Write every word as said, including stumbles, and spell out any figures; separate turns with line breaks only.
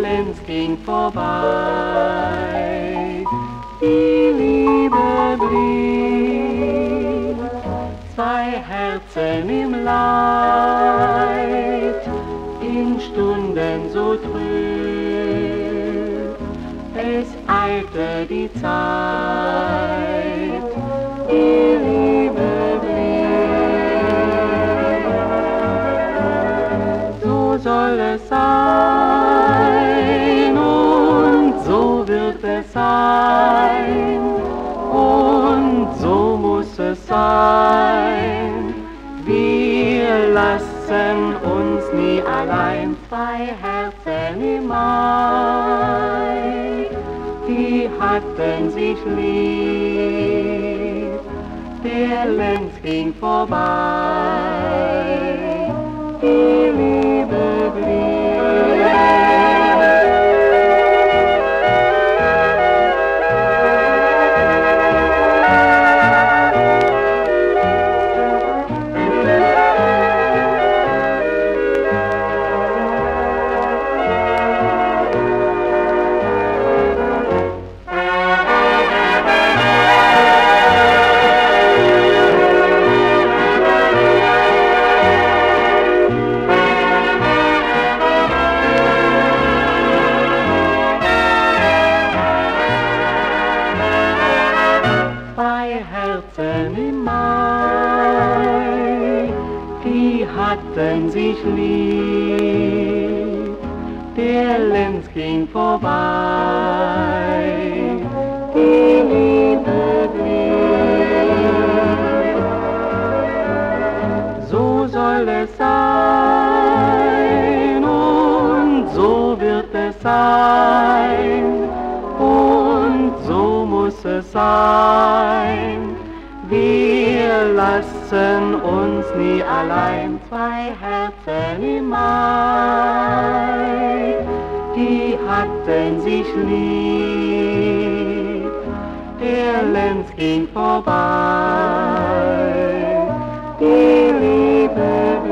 Lenz ging vorbei, die Liebe blieb, zwei Herzen im Leid, in Stunden so trüb, es eilte die Zeit, die Liebe blieb. So soll es sein und so wird es sein und so muss es sein. Wir lassen uns nie allein, zwei Herzen im Mai, die hatten sich lieb, der Lenz ging vorbei, die Liebe blieb. Herzen im Mai, die hatten sich lieb, der Lenz ging vorbei, die Liebe blieb. So soll es sein und so wird es sein und so muss es sein. Wir lassen uns nie allein, zwei Herzen im Mai, die hatten sich lieb, der Lenz ging vorbei, die Liebe